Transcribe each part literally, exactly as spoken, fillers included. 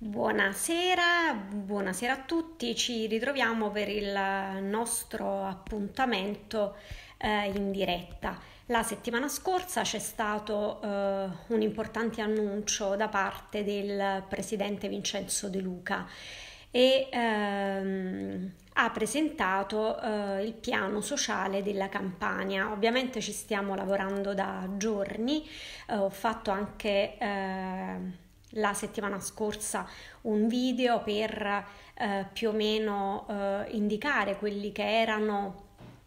Buonasera, buonasera a tutti, ci ritroviamo per il nostro appuntamento eh, in diretta. La settimana scorsa c'è stato eh, un importante annuncio da parte del presidente Vincenzo De Luca e ehm, ha presentato eh, il piano sociale della Campania. Ovviamente ci stiamo lavorando da giorni, eh, ho fatto anche eh, la settimana scorsa un video per eh, più o meno eh, indicare quelli che erano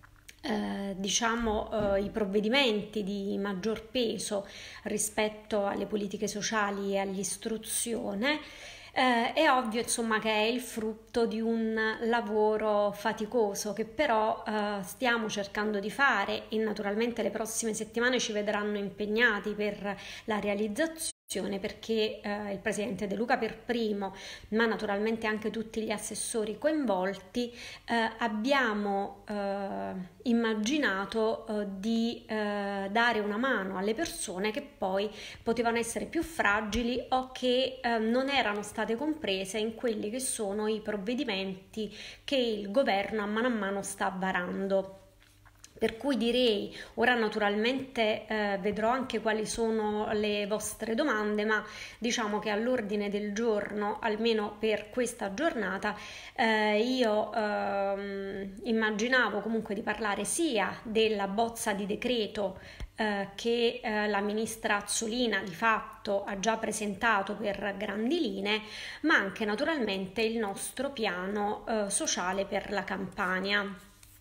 eh, diciamo eh, i provvedimenti di maggior peso rispetto alle politiche sociali e all'istruzione. Eh, è ovvio insomma che è il frutto di un lavoro faticoso che però eh, stiamo cercando di fare e naturalmente le prossime settimane ci vedranno impegnati per la realizzazione, perché eh, il presidente De Luca per primo, ma naturalmente anche tutti gli assessori coinvolti, eh, abbiamo eh, immaginato eh, di eh, dare una mano alle persone che poi potevano essere più fragili o che eh, non erano state comprese in quelli che sono i provvedimenti che il governo a mano a mano sta varando. Per cui direi, ora naturalmente eh, vedrò anche quali sono le vostre domande, ma diciamo che all'ordine del giorno, almeno per questa giornata, eh, io eh, immaginavo comunque di parlare sia della bozza di decreto eh, che eh, la ministra Azzolina di fatto ha già presentato per grandi linee, ma anche naturalmente il nostro piano eh, sociale per la Campania.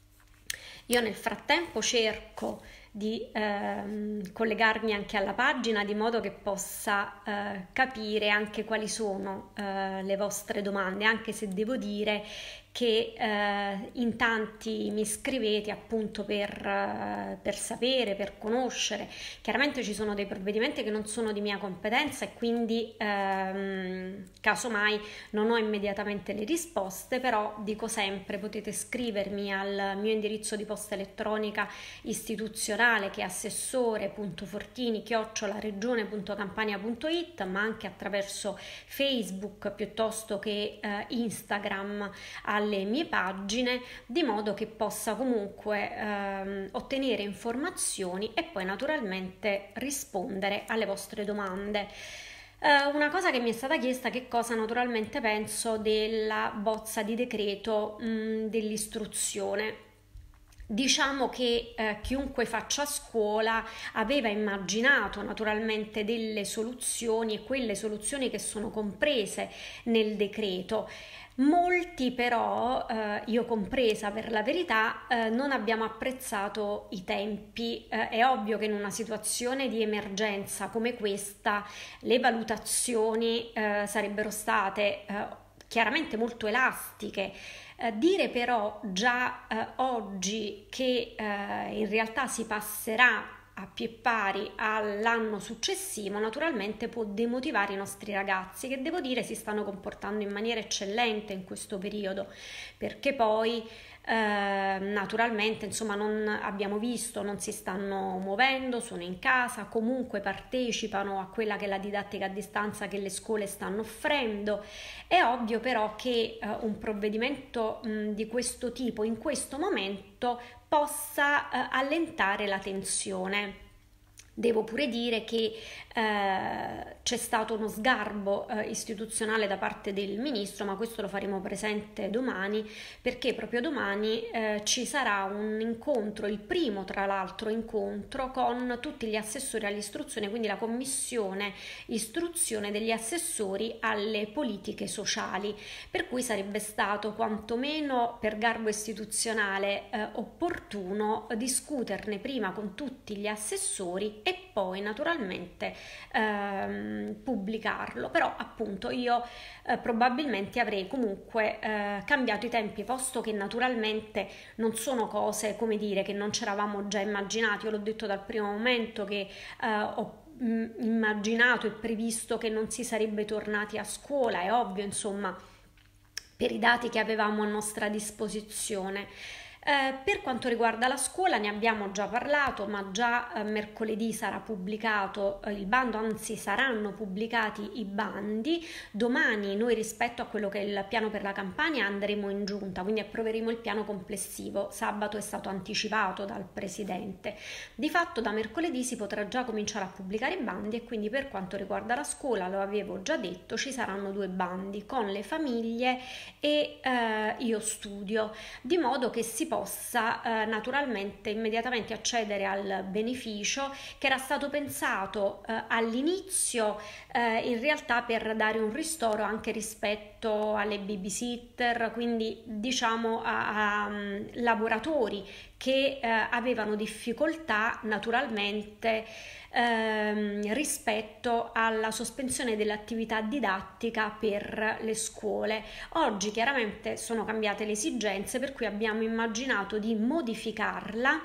Io nel frattempo cerco di ehm, collegarmi anche alla pagina di modo che possa eh, capire anche quali sono eh, le vostre domande, anche se devo dire che eh, in tanti mi scrivete appunto per, eh, per sapere, per conoscere. Chiaramente ci sono dei provvedimenti che non sono di mia competenza e quindi ehm, casomai non ho immediatamente le risposte, però dico sempre potete scrivermi al mio indirizzo di posta elettronica istituzionale che è assessore punto fortini chiocciola regione punto campania punto it, ma anche attraverso Facebook piuttosto che eh, Instagram alle mie pagine, di modo che possa comunque ehm, ottenere informazioni e poi naturalmente rispondere alle vostre domande. Uh, una cosa che mi è stata chiesta, che cosa naturalmente penso della bozza di decreto mh, dell'istruzione. Diciamo che eh, chiunque faccia scuola aveva immaginato naturalmente delle soluzioni e quelle soluzioni che sono comprese nel decreto. Molti però, eh, io compresa per la verità, eh, non abbiamo apprezzato i tempi. Eh, è ovvio che in una situazione di emergenza come questa le valutazioni eh, sarebbero state eh, chiaramente molto elastiche. Eh, dire però già eh, oggi che eh, in realtà si passerà a pie pari all'anno successivo naturalmente può demotivare i nostri ragazzi, che devo dire si stanno comportando in maniera eccellente in questo periodo, perché poi eh, naturalmente insomma non abbiamo visto, non si stanno muovendo, sono in casa, comunque partecipano a quella che è la didattica a distanza che le scuole stanno offrendo. È ovvio però che eh, un provvedimento mh, di questo tipo in questo momento possa eh, allentare la tensione. Devo pure dire che eh, c'è stato uno sgarbo eh, istituzionale da parte del ministro, ma questo lo faremo presente domani, perché proprio domani eh, ci sarà un incontro, il primo tra l'altro incontro con tutti gli assessori all'istruzione, quindi la commissione istruzione degli assessori alle politiche sociali, per cui sarebbe stato quantomeno per garbo istituzionale eh, opportuno discuterne prima con tutti gli assessori e poi naturalmente ehm, pubblicarlo. Però appunto io eh, probabilmente avrei comunque eh, cambiato i tempi, posto che naturalmente non sono cose, come dire, che non ci eravamo già immaginati. Io l'ho detto dal primo momento che eh, ho immaginato e previsto che non si sarebbe tornati a scuola, è ovvio insomma, per i dati che avevamo a nostra disposizione. Eh, per quanto riguarda la scuola ne abbiamo già parlato, ma già eh, mercoledì sarà pubblicato eh, il bando, anzi saranno pubblicati i bandi. Domani noi, rispetto a quello che è il piano per la Campania, andremo in giunta, quindi approveremo il piano complessivo. Sabato è stato anticipato dal Presidente. Di fatto da mercoledì si potrà già cominciare a pubblicare i bandi, e quindi per quanto riguarda la scuola, lo avevo già detto, ci saranno due bandi con le famiglie e eh, Io Studio, di modo che si possa eh, naturalmente immediatamente accedere al beneficio, che era stato pensato eh, all'inizio eh, in realtà per dare un ristoro anche rispetto alle babysitter, quindi diciamo a, a um, lavoratori che eh, avevano difficoltà naturalmente ehm, rispetto alla sospensione dell'attività didattica per le scuole. Oggi chiaramente sono cambiate le esigenze, per cui abbiamo immaginato di modificarla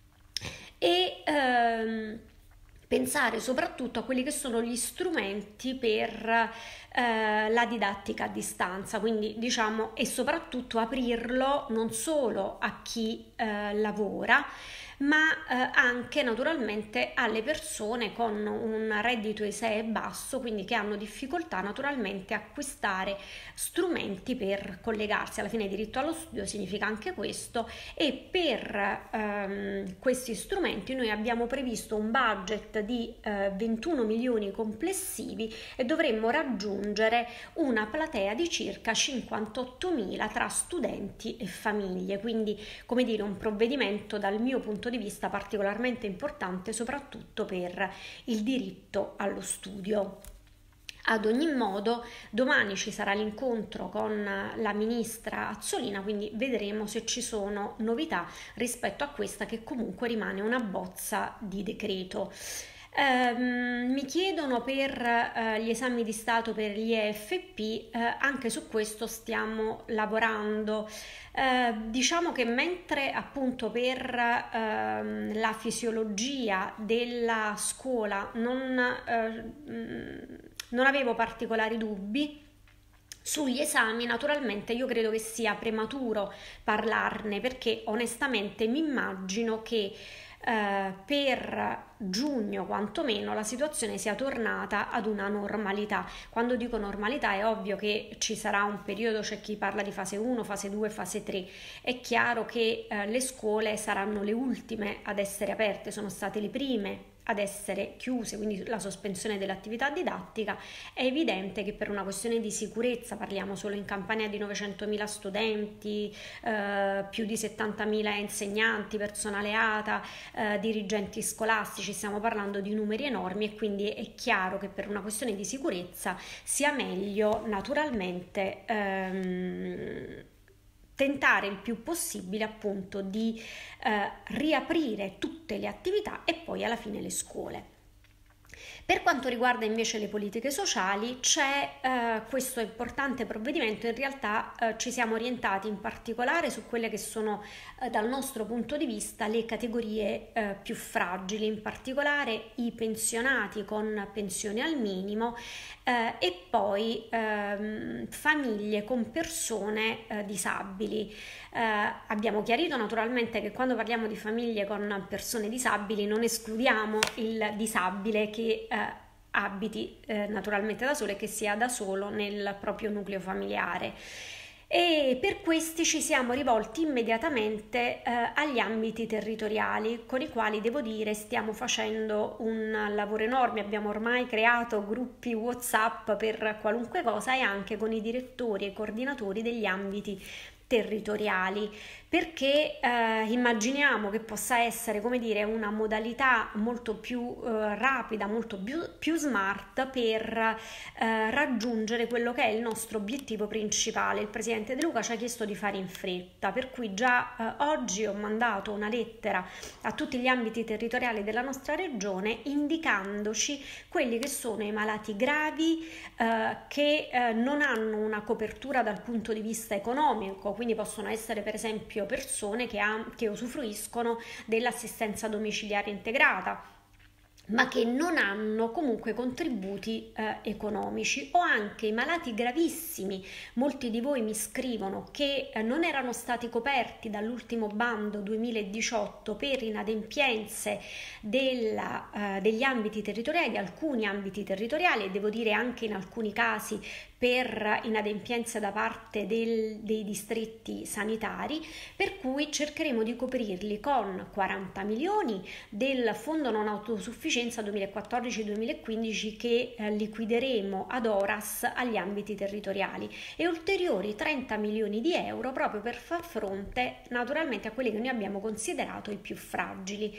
e ehm, pensare soprattutto a quelli che sono gli strumenti per eh, la didattica a distanza, quindi diciamo, e soprattutto aprirlo non solo a chi eh, lavora, ma eh, anche naturalmente alle persone con un reddito ISEE basso, quindi che hanno difficoltà naturalmente a acquistare strumenti per collegarsi. Alla fine diritto allo studio significa anche questo, e per ehm, questi strumenti noi abbiamo previsto un budget di eh, ventuno milioni complessivi e dovremmo raggiungere una platea di circa cinquantottomila tra studenti e famiglie, quindi come dire un provvedimento dal mio punto di vista particolarmente importante, soprattutto per il diritto allo studio. Ad ogni modo, domani ci sarà l'incontro con la ministra Azzolina, quindi vedremo se ci sono novità rispetto a questa, che comunque rimane una bozza di decreto. Eh, mi chiedono per eh, gli esami di Stato per gli E F P, eh, anche su questo stiamo lavorando. Eh, diciamo che mentre appunto per eh, la fisiologia della scuola non, eh, non avevo particolari dubbi, sugli esami naturalmente io credo che sia prematuro parlarne, perché onestamente mi immagino che Uh, per giugno quantomeno la situazione sia tornata ad una normalità. Quando dico normalità è ovvio che ci sarà un periodo, c'è chi parla di fase uno, fase due, fase tre. È chiaro che uh, le scuole saranno le ultime ad essere aperte, sono state le prime ad essere chiuse, quindi la sospensione dell'attività didattica. È evidente che per una questione di sicurezza, parliamo solo in Campania di novecentomila studenti, eh, più di settantamila insegnanti, personale A T A, eh, dirigenti scolastici, stiamo parlando di numeri enormi, e quindi è chiaro che per una questione di sicurezza sia meglio naturalmente ehm, tentare il più possibile appunto di eh, riaprire tutte le attività e poi alla fine le scuole. Per quanto riguarda invece le politiche sociali, c'è eh, questo importante provvedimento. In realtà eh, ci siamo orientati in particolare su quelle che sono eh, dal nostro punto di vista le categorie eh, più fragili, in particolare i pensionati con pensione al minimo eh, e poi ehm, famiglie con persone eh, disabili. Eh, abbiamo chiarito naturalmente che quando parliamo di famiglie con persone disabili non escludiamo il disabile che eh, abiti eh, naturalmente da solo e che sia da solo nel proprio nucleo familiare. E per questi ci siamo rivolti immediatamente eh, agli ambiti territoriali, con i quali devo dire stiamo facendo un lavoro enorme. Abbiamo ormai creato gruppi WhatsApp per qualunque cosa, e anche con i direttori e i coordinatori degli ambiti territoriali, perché eh, immaginiamo che possa essere, come dire, una modalità molto più eh, rapida, molto più, più smart per eh, raggiungere quello che è il nostro obiettivo principale. Il presidente De Luca ci ha chiesto di fare in fretta, per cui già eh, oggi ho mandato una lettera a tutti gli ambiti territoriali della nostra regione indicandoci quelli che sono i malati gravi eh, che eh, non hanno una copertura dal punto di vista economico, quindi possono essere per esempio persone che, ha, che usufruiscono dell'assistenza domiciliare integrata, ma che non hanno comunque contributi eh, economici, o anche i malati gravissimi. Molti di voi mi scrivono che eh, non erano stati coperti dall'ultimo bando duemiladiciotto per inadempienze della, eh, degli ambiti territoriali, di alcuni ambiti territoriali, e devo dire anche in alcuni casi per inadempienze da parte del, dei distretti sanitari, per cui cercheremo di coprirli con quaranta milioni del Fondo Non Autosufficienza duemilaquattordici duemilaquindici che eh, liquideremo ad Oras agli ambiti territoriali, e ulteriori trenta milioni di euro proprio per far fronte naturalmente a quelli che noi abbiamo considerato i più fragili.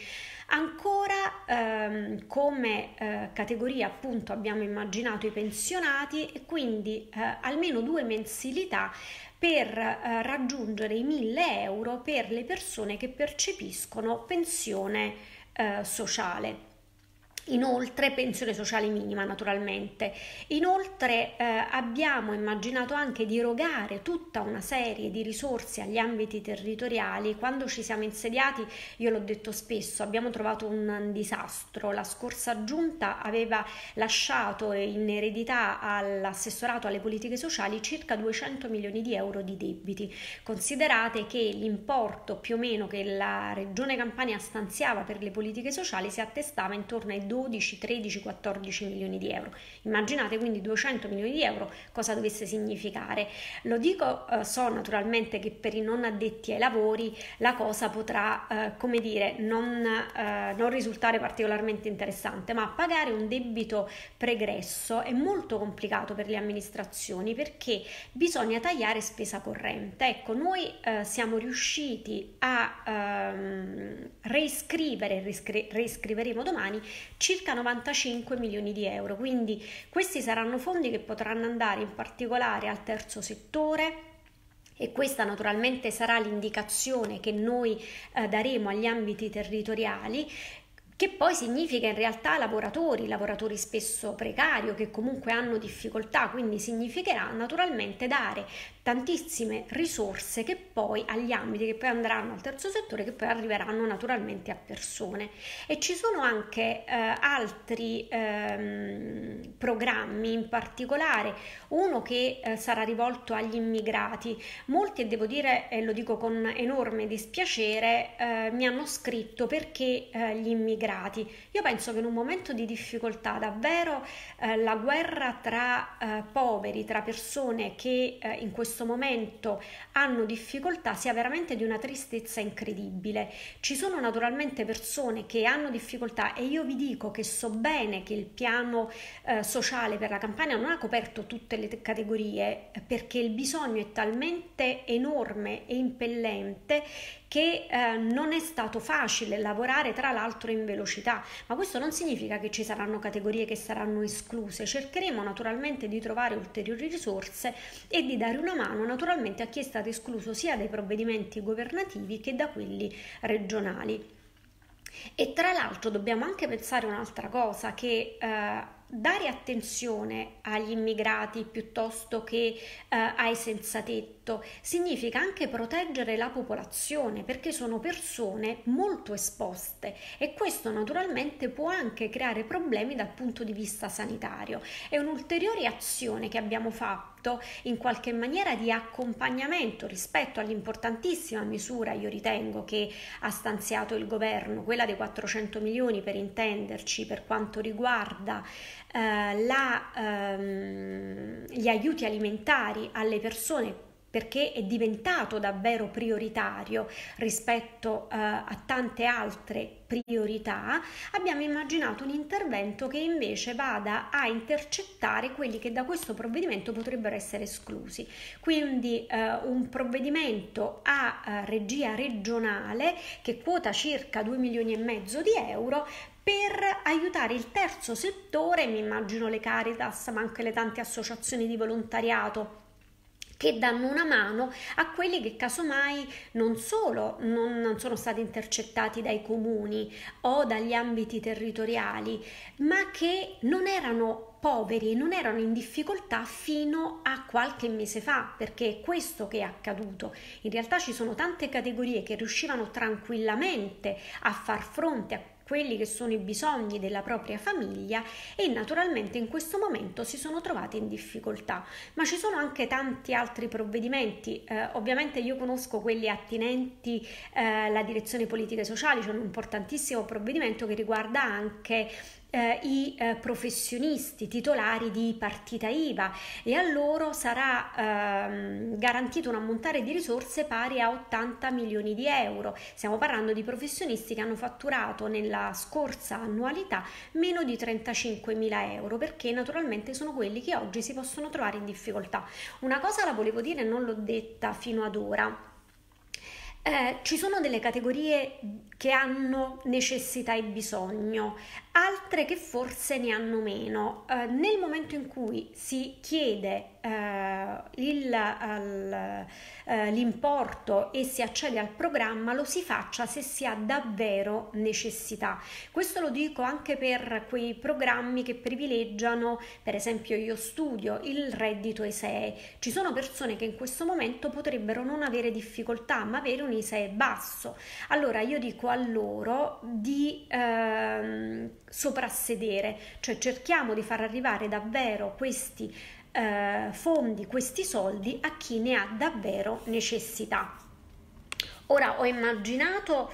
Ancora ehm, come eh, categoria appunto abbiamo immaginato i pensionati, e quindi eh, almeno due mensilità per eh, raggiungere i mille euro per le persone che percepiscono pensione eh, sociale. Inoltre, pensione sociale minima naturalmente. Inoltre eh, abbiamo immaginato anche di erogare tutta una serie di risorse agli ambiti territoriali. Quando ci siamo insediati, io l'ho detto spesso, abbiamo trovato un disastro. La scorsa giunta aveva lasciato in eredità all'assessorato alle politiche sociali circa duecento milioni di euro di debiti. Considerate che l'importo più o meno che la Regione Campania stanziava per le politiche sociali si attestava intorno ai dodici, tredici, quattordici milioni di euro. Immaginate quindi duecento milioni di euro cosa dovesse significare. Lo dico, eh, so naturalmente che per i non addetti ai lavori la cosa potrà, eh, come dire, non, eh, non risultare particolarmente interessante, ma pagare un debito pregresso è molto complicato per le amministrazioni, perché bisogna tagliare spesa corrente. Ecco, noi eh, siamo riusciti a ehm, reiscrivere, riscri- reiscriveremo domani circa novantacinque milioni di euro, quindi questi saranno fondi che potranno andare in particolare al terzo settore, e questa naturalmente sarà l'indicazione che noi eh, daremo agli ambiti territoriali, che poi significa in realtà lavoratori, lavoratori spesso precari o che comunque hanno difficoltà, quindi significherà naturalmente dare tantissime risorse che poi agli ambiti, che poi andranno al terzo settore, che poi arriveranno naturalmente a persone. E ci sono anche eh, altri ehm, programmi, in particolare uno che eh, sarà rivolto agli immigrati. Molti, e devo dire, e lo dico con enorme dispiacere, eh, mi hanno scritto perché eh, gli immigrati. Io penso che in un momento di difficoltà davvero eh, la guerra tra eh, poveri, tra persone che eh, in questo momento hanno difficoltà, sia veramente di una tristezza incredibile. Ci sono naturalmente persone che hanno difficoltà, e io vi dico che so bene che il piano eh, sociale per la Campania non ha coperto tutte le categorie, perché il bisogno è talmente enorme e impellente che eh, non è stato facile lavorare, tra l'altro in velocità, ma questo non significa che ci saranno categorie che saranno escluse. Cercheremo naturalmente di trovare ulteriori risorse e di dare una mano naturalmente a chi è stato escluso sia dai provvedimenti governativi che da quelli regionali. E tra l'altro dobbiamo anche pensare un'altra cosa, che eh, dare attenzione agli immigrati piuttosto che eh, ai senzatetto significa anche proteggere la popolazione, perché sono persone molto esposte, e questo naturalmente può anche creare problemi dal punto di vista sanitario. È un'ulteriore azione che abbiamo fatto in qualche maniera di accompagnamento rispetto all'importantissima misura, io ritengo, che ha stanziato il governo, quella dei quattrocento milioni, per intenderci, per quanto riguarda eh, la, ehm, gli aiuti alimentari alle persone, perché è diventato davvero prioritario rispetto eh, a tante altre priorità. Abbiamo immaginato un intervento che invece vada a intercettare quelli che da questo provvedimento potrebbero essere esclusi, quindi eh, un provvedimento a eh, regia regionale che quota circa due milioni e mezzo di euro per aiutare il terzo settore. Mi immagino le Caritas, ma anche le tante associazioni di volontariato che danno una mano a quelli che casomai non solo non, non sono stati intercettati dai comuni o dagli ambiti territoriali, ma che non erano poveri, non erano in difficoltà fino a qualche mese fa, perché è questo che è accaduto. In realtà ci sono tante categorie che riuscivano tranquillamente a far fronte a quelli che sono i bisogni della propria famiglia e naturalmente in questo momento si sono trovati in difficoltà. Ma ci sono anche tanti altri provvedimenti, eh, ovviamente io conosco quelli attinenti eh, alla direzione politiche sociali, c'è un importantissimo provvedimento che riguarda anche Eh, i eh, professionisti titolari di partita I V A e a loro sarà ehm, garantito un ammontare di risorse pari a ottanta milioni di euro. Stiamo parlando di professionisti che hanno fatturato nella scorsa annualità meno di trentacinquemila euro, perché naturalmente sono quelli che oggi si possono trovare in difficoltà. Una cosa la volevo dire e non l'ho detta fino ad ora. Eh, ci sono delle categorie che hanno necessità e bisogno, altre che forse ne hanno meno. Eh, nel momento in cui si chiede eh, il, al, eh, l'importo e si accede al programma, lo si faccia se si ha davvero necessità. Questo lo dico anche per quei programmi che privilegiano, per esempio Io Studio, il reddito I S E E. Ci sono persone che in questo momento potrebbero non avere difficoltà, ma avere un I S E E basso. Allora io dico a loro di ehm, soprassedere, cioè cerchiamo di far arrivare davvero questi eh, fondi, questi soldi a chi ne ha davvero necessità. Ora ho immaginato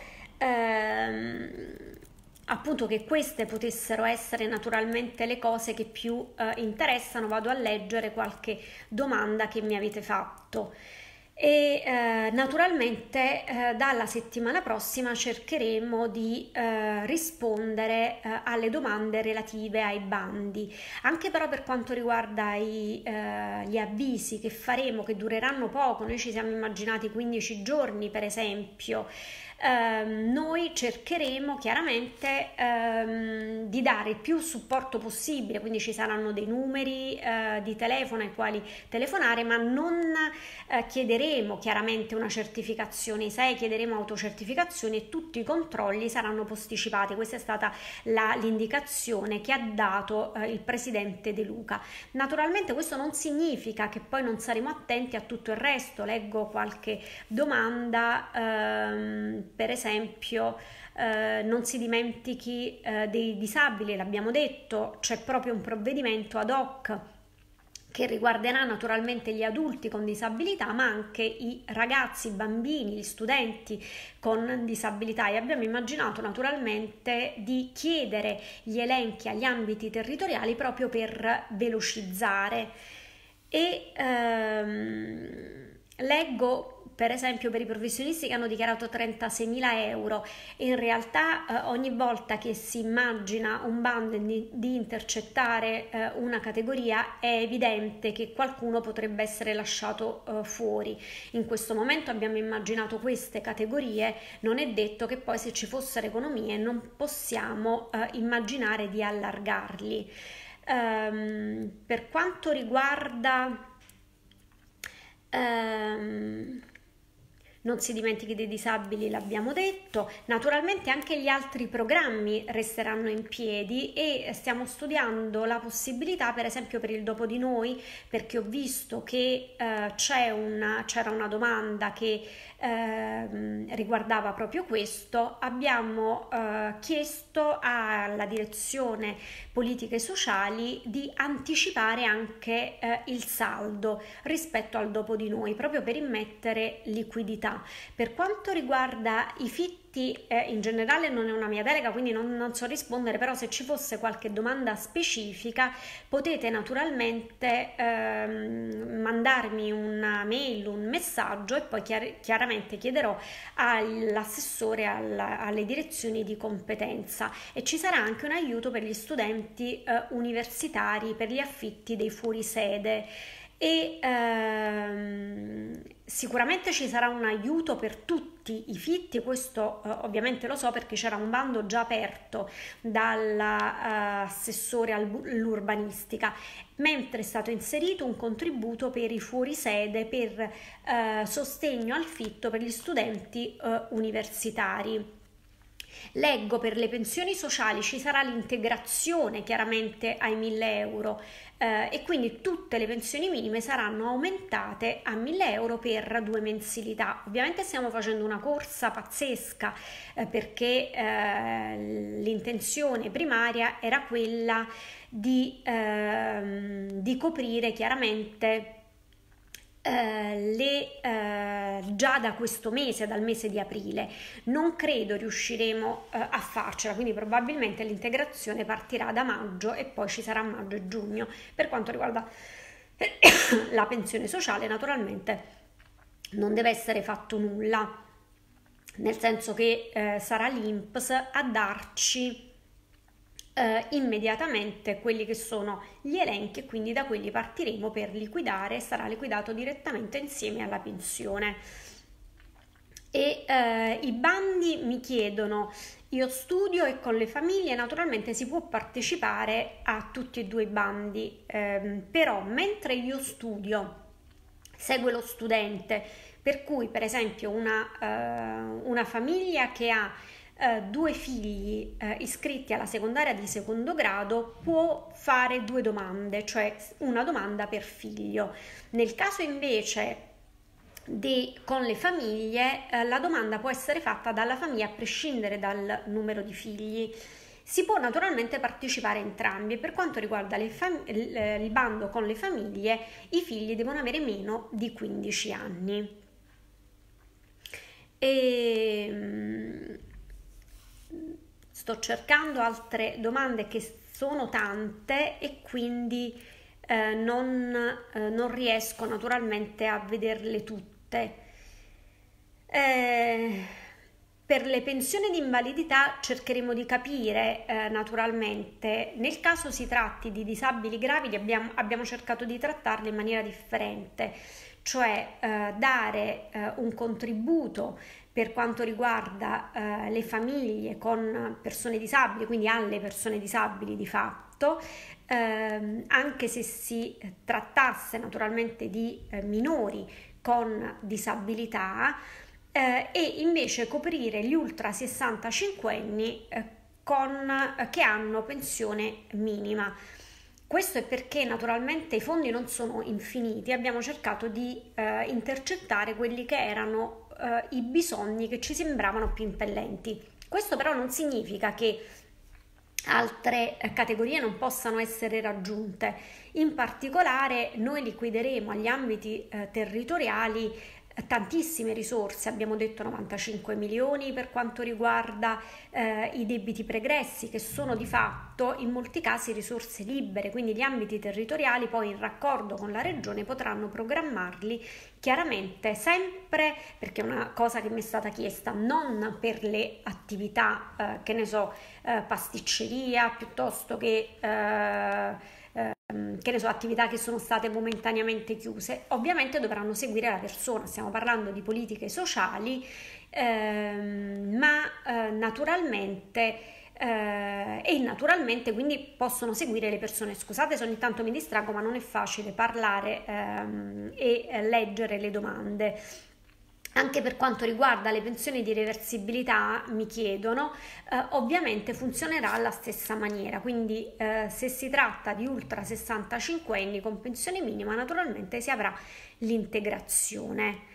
ehm, appunto che queste potessero essere naturalmente le cose che più eh, interessano. Vado a leggere qualche domanda che mi avete fatto. E eh, naturalmente eh, dalla settimana prossima cercheremo di eh, rispondere eh, alle domande relative ai bandi. Anche però per quanto riguarda i, eh, gli avvisi che faremo, che dureranno poco, noi ci siamo immaginati quindici giorni per esempio, ehm, noi cercheremo chiaramente ehm, di dare il più supporto possibile, quindi ci saranno dei numeri eh, di telefono ai quali telefonare, ma non eh, chiederemo chiaramente una certificazione I S E E, chiederemo autocertificazione e tutti i controlli saranno posticipati. Questa è stata la, l'indicazione che ha dato eh, il presidente De Luca. Naturalmente questo non significa che poi non saremo attenti a tutto il resto. Leggo qualche domanda, ehm, per esempio eh, non si dimentichi eh, dei disabili, l'abbiamo detto, c'è proprio un provvedimento ad hoc che riguarderà naturalmente gli adulti con disabilità, ma anche i ragazzi, i bambini, gli studenti con disabilità, e abbiamo immaginato naturalmente di chiedere gli elenchi agli ambiti territoriali proprio per velocizzare. E ehm, leggo per esempio per i professionisti che hanno dichiarato trentaseimila euro, e in realtà eh, ogni volta che si immagina un bando di, di intercettare eh, una categoria è evidente che qualcuno potrebbe essere lasciato eh, fuori. In questo momento abbiamo immaginato queste categorie, non è detto che poi se ci fossero economie non possiamo eh, immaginare di allargarli. Um, per quanto riguarda um, non si dimentichi dei disabili, l'abbiamo detto. Naturalmente anche gli altri programmi resteranno in piedi e stiamo studiando la possibilità, per esempio per il Dopo di Noi, perché ho visto che eh, c'è una, c'era una domanda che eh, riguardava proprio questo. Abbiamo eh, chiesto alla direzione politiche sociali di anticipare anche eh, il saldo rispetto al Dopo di Noi, proprio per immettere liquidità. Per quanto riguarda i fitti, eh, in generale non è una mia delega, quindi non, non so rispondere, però se ci fosse qualche domanda specifica potete naturalmente ehm, mandarmi una mail, un messaggio, e poi chiar- chiaramente chiederò all'assessore alla, alle direzioni di competenza, e ci sarà anche un aiuto per gli studenti eh, universitari per gli affitti dei fuorisede. E ehm, sicuramente ci sarà un aiuto per tutti i fitti, questo eh, ovviamente lo so perché c'era un bando già aperto dall'assessore uh, all'urbanistica, mentre è stato inserito un contributo per i fuorisede per uh, sostegno al fitto per gli studenti uh, universitari. Leggo per le pensioni sociali ci sarà l'integrazione chiaramente ai mille euro eh, e quindi tutte le pensioni minime saranno aumentate a mille euro per due mensilità. Ovviamente stiamo facendo una corsa pazzesca eh, perché eh, l'intenzione primaria era quella di, eh, di coprire chiaramente Uh, le, uh, già da questo mese, dal mese di aprile. Non credo riusciremo uh, a farcela, quindi probabilmente l'integrazione partirà da maggio e poi ci sarà maggio e giugno. Per quanto riguarda la pensione sociale, naturalmente non deve essere fatto nulla, nel senso che uh, sarà l'I N P S a darci Uh, immediatamente quelli che sono gli elenchi e quindi da quelli partiremo per liquidare, sarà liquidato direttamente insieme alla pensione. E uh, i bandi mi chiedono io studio e con le famiglie naturalmente si può partecipare a tutti e due i bandi, um, però mentre io studio segue lo studente, per cui per esempio una, uh, una famiglia che ha Uh, due figli uh, iscritti alla secondaria di secondo grado può fare due domande, cioè una domanda per figlio. Nel caso invece di, con le famiglie uh, la domanda può essere fatta dalla famiglia a prescindere dal numero di figli. Si può naturalmente partecipare entrambi. Per quanto riguarda le fam- il, il bando con le famiglie, i figli devono avere meno di quindici anni. E sto cercando altre domande che sono tante e quindi eh, non, eh, non riesco naturalmente a vederle tutte. Eh, per le pensioni di invalidità cercheremo di capire eh, naturalmente, nel caso si tratti di disabili gravi abbiamo, abbiamo cercato di trattarli in maniera differente, cioè eh, dare eh, un contributo per quanto riguarda eh, le famiglie con persone disabili, quindi alle persone disabili di fatto, ehm, anche se si trattasse naturalmente di eh, minori con disabilità, eh, e invece coprire gli ultra sessantacinquenni eh, con, eh, che hanno pensione minima. Questo è perché naturalmente i fondi non sono infiniti, abbiamo cercato di eh, intercettare quelli che erano Uh, i bisogni che ci sembravano più impellenti. Questo però non significa che altre eh, categorie non possano essere raggiunte. In particolare noi liquideremo agli ambiti eh, territoriali tantissime risorse, abbiamo detto novantacinque milioni per quanto riguarda eh, i debiti pregressi, che sono di fatto in molti casi risorse libere, quindi gli ambiti territoriali poi in raccordo con la regione potranno programmarli chiaramente sempre, perché è una cosa che mi è stata chiesta, non per le attività eh, che ne so, eh, pasticceria piuttosto che eh, che ne so, attività che sono state momentaneamente chiuse. Ovviamente dovranno seguire la persona, stiamo parlando di politiche sociali, ehm, ma eh, naturalmente eh, e naturalmente quindi possono seguire le persone. Scusate se ogni tanto mi distraggo, ma non è facile parlare ehm, e leggere le domande. Anche per quanto riguarda le pensioni di reversibilità mi chiedono, eh, ovviamente funzionerà alla stessa maniera, quindi eh, se si tratta di ultra sessantacinquenni con pensione minima naturalmente si avrà l'integrazione.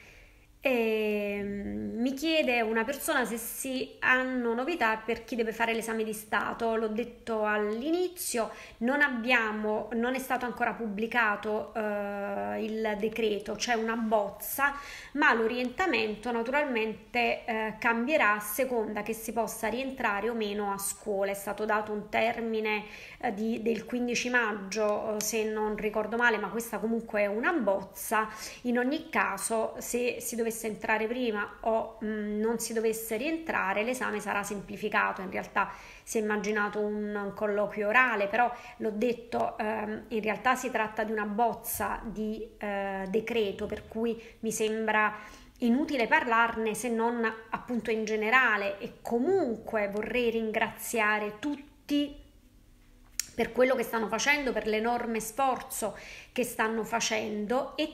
E, mi chiede una persona se si hanno novità per chi deve fare l'esame di Stato. L'ho detto all'inizio, non abbiamo, non è stato ancora pubblicato eh, il decreto, c'è una bozza, ma l'orientamento naturalmente eh, cambierà a seconda che si possa rientrare o meno a scuola. È stato dato un termine eh, di, del quindici maggio, eh, se non ricordo male, ma questa comunque è una bozza. In ogni caso, se si dovesse entrare prima o mh, non si dovesse rientrare, l'esame sarà semplificato. In realtà si è immaginato un, un colloquio orale, però l'ho detto, ehm, in realtà si tratta di una bozza di eh, decreto, per cui mi sembra inutile parlarne se non appunto in generale. E comunque vorrei ringraziare tutti per quello che stanno facendo, per l'enorme sforzo che stanno facendo, e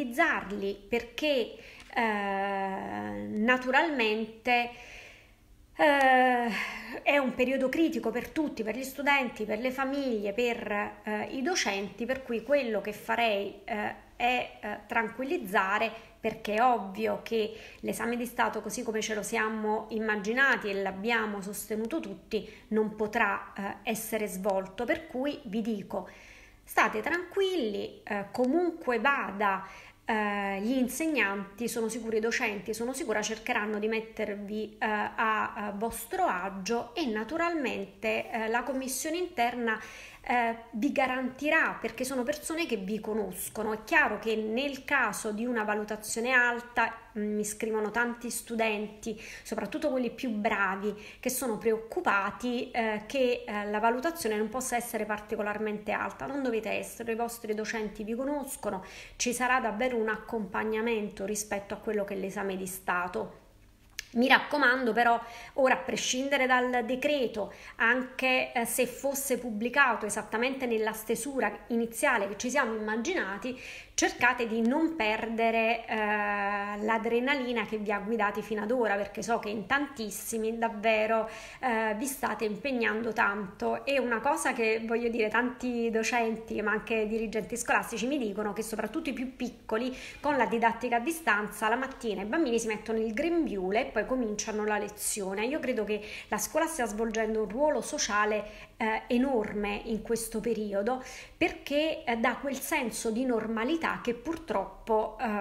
tranquillizzarli perché eh, naturalmente Eh, è un periodo critico per tutti, per gli studenti, per le famiglie, per eh, i docenti, per cui quello che farei eh, è eh, tranquillizzare, perché è ovvio che l'esame di Stato, così come ce lo siamo immaginati e l'abbiamo sostenuto tutti, non potrà eh, essere svolto. Per cui vi dico, state tranquilli, eh, comunque vada. Uh, gli insegnanti, sono sicuri, i docenti, sono sicura, cercheranno di mettervi uh, a, a vostro agio, e naturalmente uh, la commissione interna uh, vi garantirà, perché sono persone che vi conoscono. È chiaro che nel caso di una valutazione alta, mh, mi scrivono tanti studenti, soprattutto quelli più bravi, che sono preoccupati uh, che uh, la valutazione non possa essere particolarmente alta. Non dovete essere, i vostri docenti vi conoscono, ci sarà davvero un accompagnamento rispetto a quello che è l'esame di Stato. Mi raccomando però, ora, a prescindere dal decreto, anche eh, se fosse pubblicato esattamente nella stesura iniziale che ci siamo immaginati, cercate di non perdere eh, l'adrenalina che vi ha guidati fino ad ora, perché so che in tantissimi davvero eh, vi state impegnando tanto. E una cosa che voglio dire, tanti docenti ma anche dirigenti scolastici mi dicono che soprattutto i più piccoli, con la didattica a distanza, la mattina i bambini si mettono il grembiule e poi cominciano la lezione. Io credo che la scuola stia svolgendo un ruolo sociale eh, enorme in questo periodo, perché eh, dà quel senso di normalità che purtroppo eh,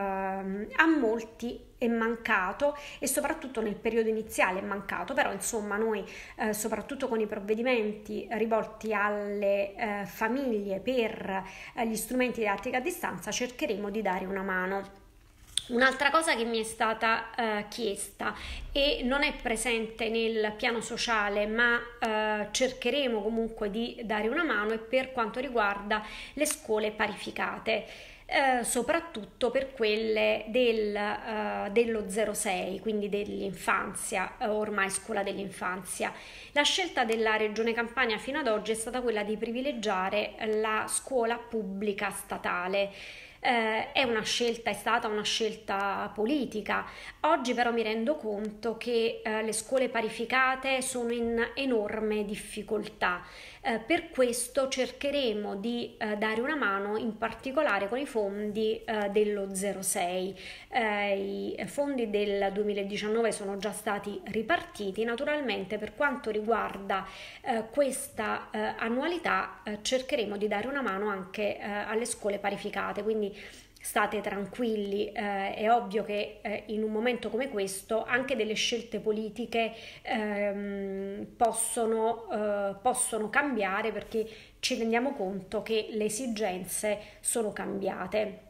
a molti è mancato, e soprattutto nel periodo iniziale è mancato. Però insomma noi eh, soprattutto con i provvedimenti rivolti alle eh, famiglie per eh, gli strumenti di didattica a distanza cercheremo di dare una mano. Un'altra cosa che mi è stata eh, chiesta e non è presente nel piano sociale, ma eh, cercheremo comunque di dare una mano, è per quanto riguarda le scuole parificate. Eh, soprattutto per quelle del, eh, dello zero sei, quindi dell'infanzia, eh, ormai scuola dell'infanzia. La scelta della Regione Campania fino ad oggi è stata quella di privilegiare la scuola pubblica statale. Eh, è una scelta, è stata una scelta politica. Oggi però mi rendo conto che eh, le scuole parificate sono in enorme difficoltà. Eh, per questo cercheremo di eh, dare una mano, in particolare con i fondi eh, dello zero sei. Eh, I fondi del duemiladiciannove sono già stati ripartiti. Naturalmente, per quanto riguarda eh, questa eh, annualità, eh, cercheremo di dare una mano anche eh, alle scuole parificate, quindi state tranquilli. Eh, è ovvio che eh, in un momento come questo anche delle scelte politiche ehm, possono, eh, possono cambiare, perché ci rendiamo conto che le esigenze sono cambiate.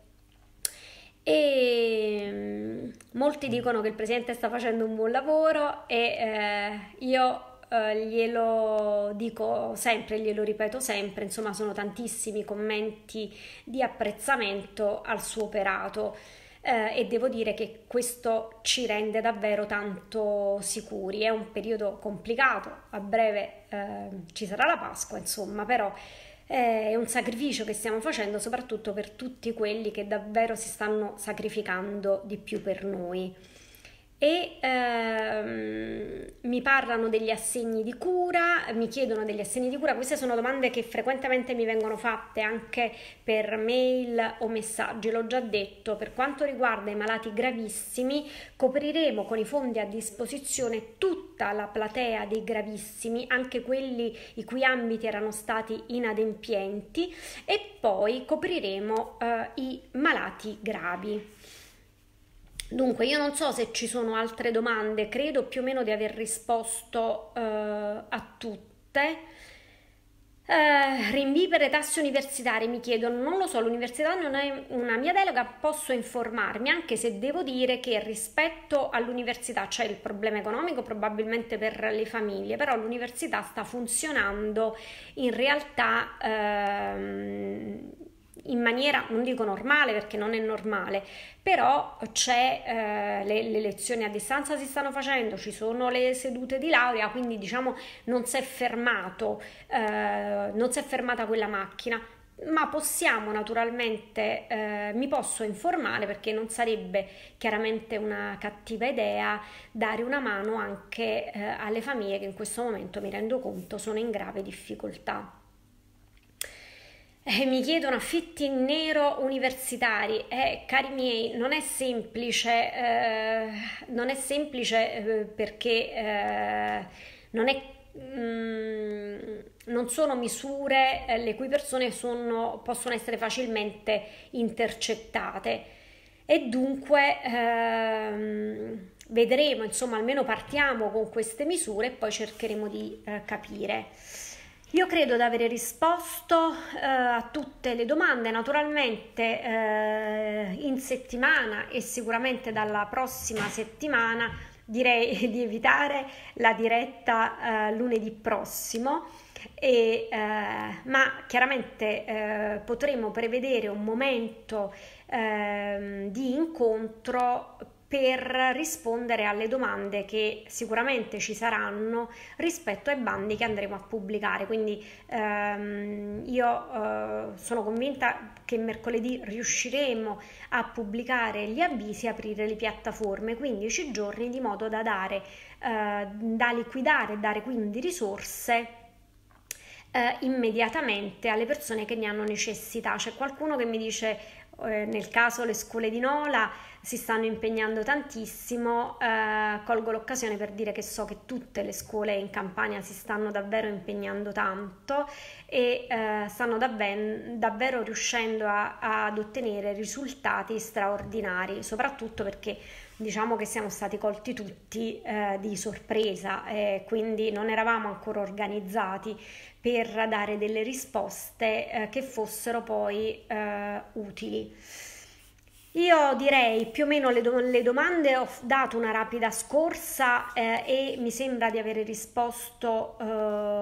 E mm, molti dicono che il presidente sta facendo un buon lavoro, e eh, io Uh, glielo dico sempre, glielo ripeto sempre, insomma sono tantissimi commenti di apprezzamento al suo operato, uh, e devo dire che questo ci rende davvero tanto sicuri. È un periodo complicato, a breve uh, ci sarà la Pasqua, insomma, però è un sacrificio che stiamo facendo soprattutto per tutti quelli che davvero si stanno sacrificando di più per noi. E ehm, mi parlano degli assegni di cura, mi chiedono degli assegni di cura. Queste sono domande che frequentemente mi vengono fatte anche per mail o messaggi. L'ho già detto, per quanto riguarda i malati gravissimi copriremo con i fondi a disposizione tutta la platea dei gravissimi, anche quelli i cui ambiti erano stati inadempienti, e poi copriremo eh, i malati gravi. Dunque, io non so se ci sono altre domande, credo più o meno di aver risposto eh, a tutte. Eh, rinvii per le tasse universitarie mi chiedono, non lo so, l'università non è una mia delega, posso informarmi, anche se devo dire che rispetto all'università c'è il problema economico probabilmente per le famiglie, però l'università sta funzionando in realtà ehm, in maniera, non dico normale perché non è normale, però c'è eh, le, le lezioni a distanza si stanno facendo, ci sono le sedute di laurea, quindi diciamo non si è fermato, eh, non si è fermata quella macchina. ma possiamo naturalmente, eh, mi posso informare, perché non sarebbe chiaramente una cattiva idea dare una mano anche eh, alle famiglie che in questo momento, mi rendo conto, sono in grave difficoltà. Eh, mi chiedono affitti in nero universitari. Eh, cari miei, non è semplice, eh, non è semplice eh, perché eh, non è, mm, non sono misure eh, le cui persone sono, possono essere facilmente intercettate, e dunque ehm, vedremo, insomma, almeno partiamo con queste misure e poi cercheremo di eh, capire. Io credo di avere risposto eh, a tutte le domande. Naturalmente eh, in settimana e sicuramente dalla prossima settimana direi di evitare la diretta eh, lunedì prossimo, e, eh, ma chiaramente eh, potremo prevedere un momento eh, di incontro per rispondere alle domande che sicuramente ci saranno rispetto ai bandi che andremo a pubblicare. Quindi ehm, io eh, sono convinta che mercoledì riusciremo a pubblicare gli avvisi e aprire le piattaforme, quindici giorni, di modo da dare eh, da liquidare e dare quindi risorse eh, immediatamente alle persone che ne hanno necessità. C'è qualcuno che mi dice eh, nel caso le scuole di Nola si stanno impegnando tantissimo. Eh, colgo l'occasione per dire che so che tutte le scuole in Campania si stanno davvero impegnando tanto e eh, stanno davvero, davvero riuscendo a, ad ottenere risultati straordinari, soprattutto perché diciamo che siamo stati colti tutti eh, di sorpresa, e quindi non eravamo ancora organizzati per dare delle risposte eh, che fossero poi eh, utili. Io direi più o meno le, do- le domande ho dato una rapida scorsa eh, e mi sembra di aver risposto eh,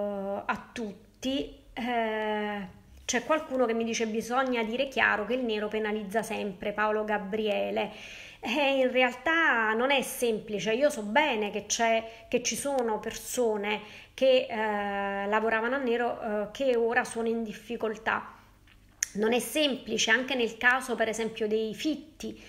a tutti. Eh, c'è qualcuno che mi dice bisogna dire chiaro che il nero penalizza sempre, Paolo Gabriele. Eh, in realtà non è semplice. Io so bene che, c'è, che ci sono persone che eh, lavoravano a nero eh, che ora sono in difficoltà. Non è semplice anche nel caso per esempio dei fitti.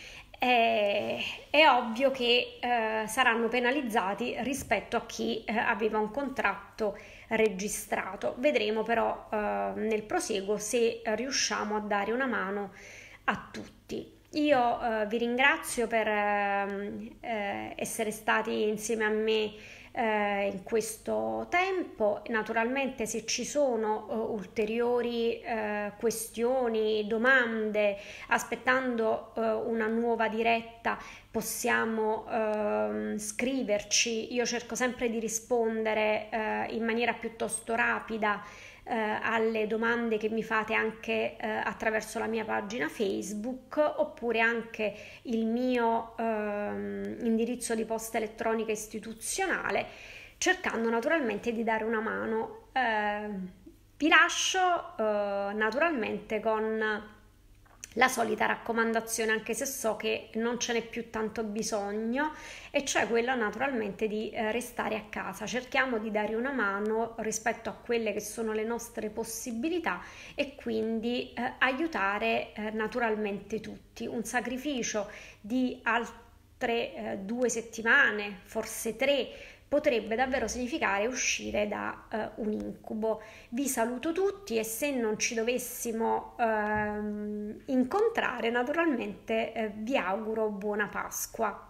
È, è ovvio che eh, saranno penalizzati rispetto a chi eh, aveva un contratto registrato. Vedremo però eh, nel proseguo se riusciamo a dare una mano a tutti. Io eh, vi ringrazio per eh, eh, essere stati insieme a me eh, in questo tempo. Naturalmente, se ci sono eh, ulteriori eh, questioni, domande, aspettando eh, una nuova diretta, possiamo eh, scriverci. Io cerco sempre di rispondere eh, in maniera piuttosto rapida eh, alle domande che mi fate anche eh, attraverso la mia pagina Facebook, oppure anche il mio eh, indirizzo di posta elettronica istituzionale, cercando naturalmente di dare una mano. Eh, vi lascio eh, naturalmente con la solita raccomandazione, anche se so che non ce n'è più tanto bisogno, e cioè quella naturalmente di eh, restare a casa. Cerchiamo di dare una mano rispetto a quelle che sono le nostre possibilità e quindi eh, aiutare eh, naturalmente tutti. Un sacrificio di altre eh, due settimane, forse tre, potrebbe davvero significare uscire da uh, un incubo. Vi saluto tutti e se non ci dovessimo uh, incontrare, naturalmente uh, vi auguro buona Pasqua.